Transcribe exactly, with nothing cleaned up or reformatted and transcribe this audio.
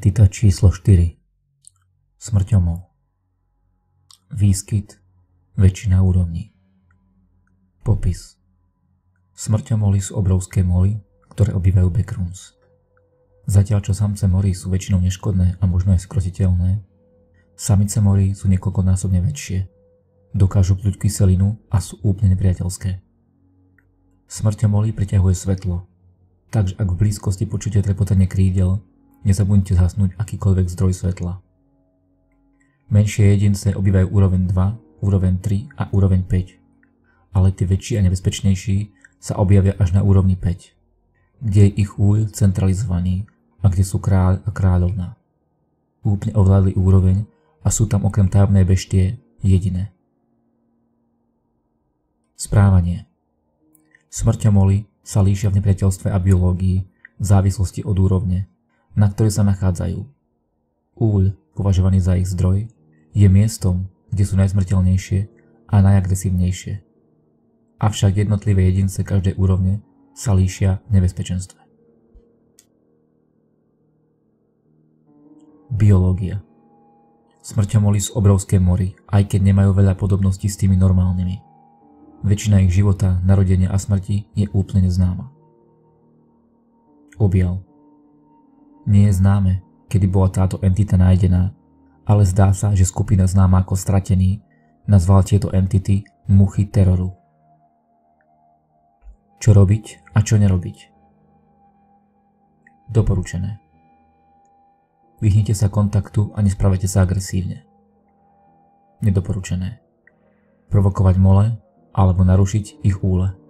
Entita číslo štyri. Smrťomol. Výskyt väčšina úrovní. Popis. Smrťomoly sú obrovské moly, ktoré obývajú backrooms. Zatiaľ čo samce morí sú väčšinou neškodné a možno aj skrotiteľné, samice morí sú niekoľkonásobne väčšie, dokážu pľuť kyselinu a sú úplne nepriateľské. Smrťomoly priťahuje svetlo, takže ak v blízkosti počujete trepotanie krídel, nezabudnite zhasnúť akýkoľvek zdroj svetla. Menšie jedince obývajú úroveň dva, úroveň tri a úroveň päť, ale tie väčší a nebezpečnejší sa objavia až na úrovni päť, kde je ich úľ centralizovaný a kde sú kráľ a kráľovná. Úplne ovládli úroveň a sú tam okrem tajomnej beštie jediné. Správanie. Smrťomoly sa líšia v nepriateľstve a biológii v závislosti od úrovne, na ktorej sa nachádzajú. Úľ, považovaný za ich zdroj, je miestom, kde sú najsmrteľnejšie a najagresívnejšie. Avšak jednotlivé jedince každej úrovne sa líšia v nebezpečenstve. Biológia. Smrťomoly sú obrovské mory, aj keď nemajú veľa podobností s tými normálnymi. Väčšina ich života, narodenia a smrti je úplne neznáma. Objav. Nie je známe, kedy bola táto entita nájdená, ale zdá sa, že skupina známa ako Stratený nazvala tieto entity muchy teroru. Čo robiť a čo nerobiť? Doporučené. Vyhnite sa kontaktu a nesprávajte sa agresívne. Nedoporučené. Provokovať mole alebo narušiť ich úle.